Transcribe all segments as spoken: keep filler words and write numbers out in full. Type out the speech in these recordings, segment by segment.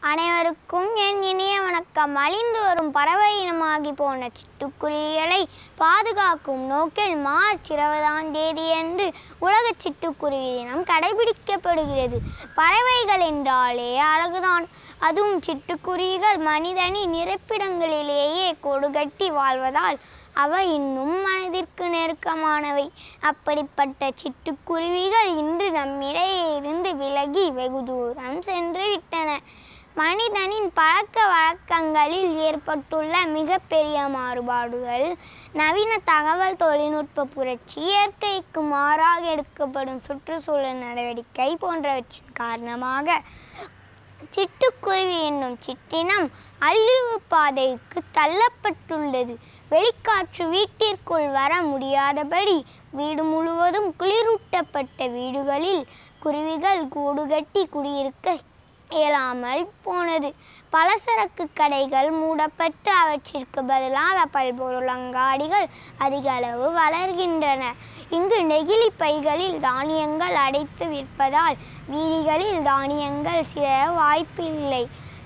அனைவருக்கும் என் இனிய வணக்கம். அழிந்து வரும் பறவை இனமாகி போன சிட்டுக்குருவிகளை பாதுகாக்கும் நோக்கில் மார்ச் இருபதாம் தேதியன்று உலக சிட்டுக்குருவி தினம் கடைபிடிக்கப்படுகிறது. பறவைகள் என்றாலே அழகுதான். அதுவும் சிட்டுக்குருவிகள் மனிதனின் இருப்பிடங்களிலேயே கொடுகட்டி வாழ்வதால் அவை இன்னும் மனதிற்கு நெருக்கமானவை. அப்படிப்பட்ட சிட்டுக்குருவிகள் இன்று நம்மிடையே இருந்து விலகி வெகு தூரம் சென்று விட்டன. மனிதனின் பழக்க வழக்கங்களில் ஏற்பட்டுள்ள மிகப்பெரிய மாறுபாடுகள், நவீன தகவல் தொழில்நுட்ப புரட்சி, இயற்கைக்கு மாறாக எடுக்கப்படும் சுற்றுச்சூழல் நடவடிக்கை போன்றவற்றின் காரணமாக சிட்டுக்குருவி என்னும் சிற்றினம் அழிவு பாதைக்கு தள்ளப்பட்டுள்ளது. வெளிக்காற்று வீட்டிற்குள் வர முடியாதபடி வீடு முழுவதும் குளிரூட்டப்பட்ட வீடுகளில் குருவிகள் கூடுகட்டி குடியிருக்க இயலாமல் போனது. பலசரக்கு கடைகள் மூடப்பட்டு அவற்றிற்கு பதிலாக பல்பொருள் அங்காடிகள் அதிக அளவு வளர்கின்றன. இங்கு நெகிழி பைகளில் தானியங்கள் அடைத்து விற்பதால் வீதிகளில் தானியங்கள் சில வாய்ப்பில்லை.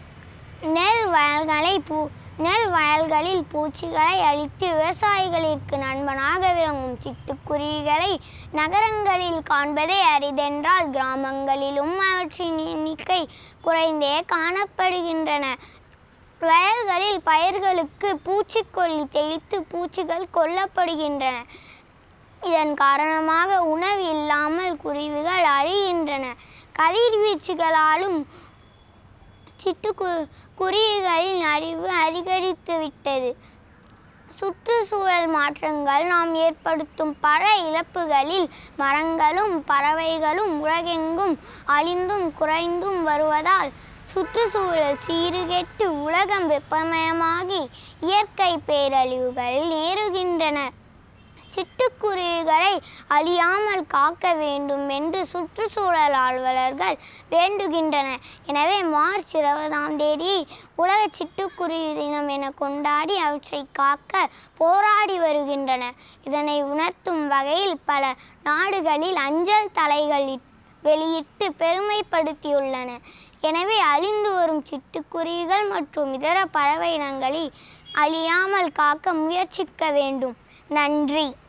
நெல் வயல்களை பூ நெல் வயல்களில் பூச்சிகளை அழித்து விவசாயிகளிற்கு நண்பனாக விளங்கும் சிட்டுக்குருவிகளை நகரங்களில் காண்பதே அரிதென்றால் கிராமங்களிலும் அவற்றின் எண்ணிக்கை குறைந்தே காணப்படுகின்றன. வயல்களில் பயிர்களுக்கு பூச்சிக்கொல்லி தெளித்து பூச்சிகள் கொல்லப்படுகின்றன. இதன் காரணமாக உணவு இல்லாமல் குருவிகள் அழிகின்றன. கதிர்வீச்சுகளாலும் சிட்டுக்கு குருவிகளின் அழிவு அதிகரித்துவிட்டது. சுற்றுச்சூழல் மாற்றங்கள் நாம் ஏற்படுத்தும் பல இழப்புகளில் மரங்களும் பறவைகளும் உலகெங்கும் அழிந்தும் குறைந்தும் வருவதால் சுற்றுச்சூழல் சீர்கெட்டு உலகம் வெப்பமயமாகி இயற்கை பேரழிவுகள் நேருகின்றன. சிட்டுக்குருவிகளை அழியாமல் காக்க வேண்டும் என்று சுற்றுச்சூழல் ஆர்வலர்கள் வேண்டுகின்றனர். எனவே மார்ச் இருபதாம் தேதியை உலக சிட்டுக்குருவி தினம் என கொண்டாடி அவற்றை காக்க போராடி வருகின்றனர். இதனை உணர்த்தும் வகையில் பல நாடுகளில் அஞ்சல் தலைகள் வெளியிட்டு பெருமைப்படுத்தியுள்ளன. எனவே அழிந்து வரும் சிட்டுக்குருவிகள் மற்றும் இதர பறவை இனங்களை அழியாமல் காக்க முயற்சிக்க வேண்டும். நன்றி.